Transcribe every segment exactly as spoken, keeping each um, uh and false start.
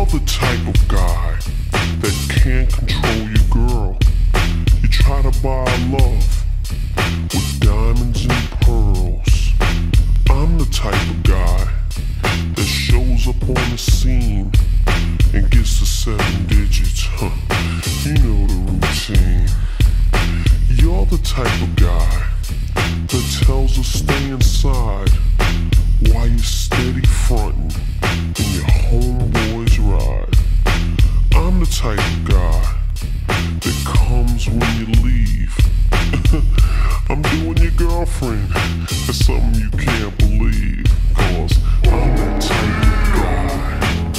the type of guy that can't control your girl. You try to buy love with diamonds and pearls. I'm the type of guy that shows up on the scene and gets the seven digits. Huh. You know the routine. You're the type of guy that tells her stay inside while you're steady frontin' in your homeboys ride. I'm the type of guy that comes when you leave. I'm doing your girlfriend. That's something you can't believe, cause I'm that type of guy.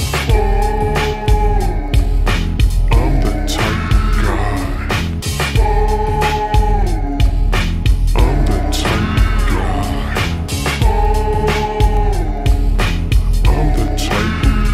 I'm that type of guy. I'm that type of guy. I'm that type of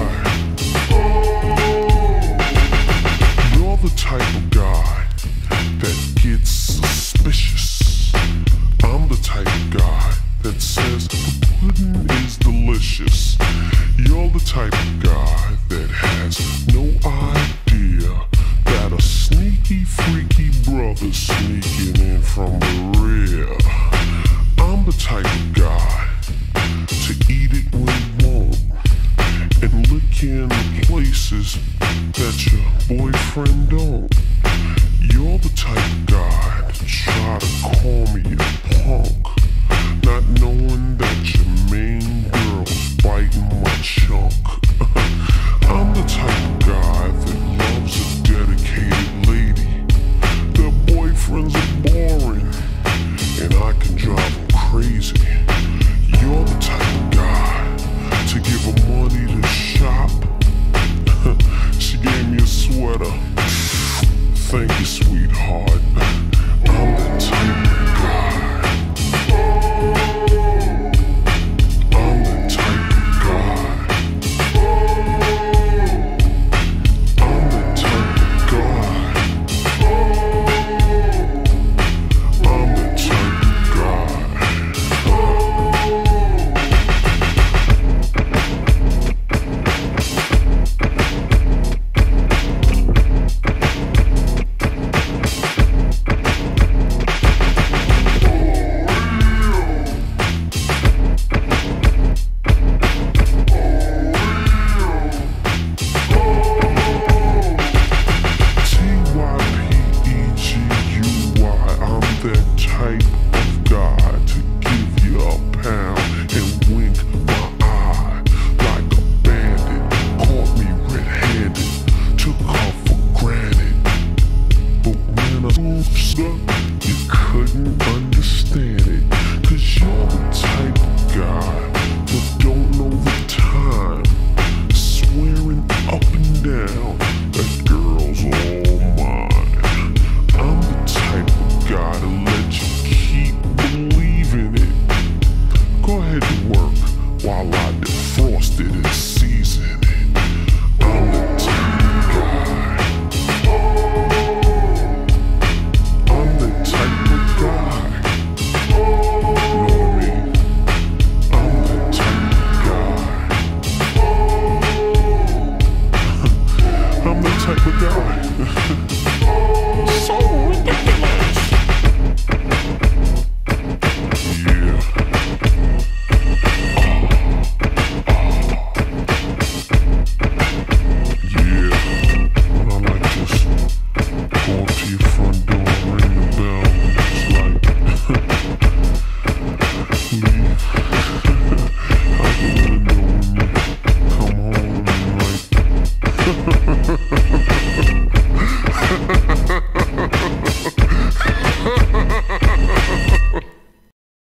guy. You're the type of guy that gets suspicious. I'm the type of guy that says the pudding is delicious. You're the type of guy that has no idea that a sneaky, freaky brother's sneaking in from the rear. I'm the type of guy to eat it when you won't and look in the places that your boyfriend don't. You're the type of guy to try to call me a punk, not knowing that your main girl's biting my chunk. I'm the type of guy that loves a dedicated lady. Their boyfriends are boring, and I can drive them crazy. You're the type of guy to give her money to shop. She gave me a sweater. Thank you, sweetheart. I'm the type of guy. I'm the type of guy. I'm the type of guy. I'm the type of guy. You couldn't understand it, cause you're the type of guy that don't know the time, swearing up and down that girl's all mine. I'm the type of guy to let you keep believing it. Go ahead and work while I defrost it in season.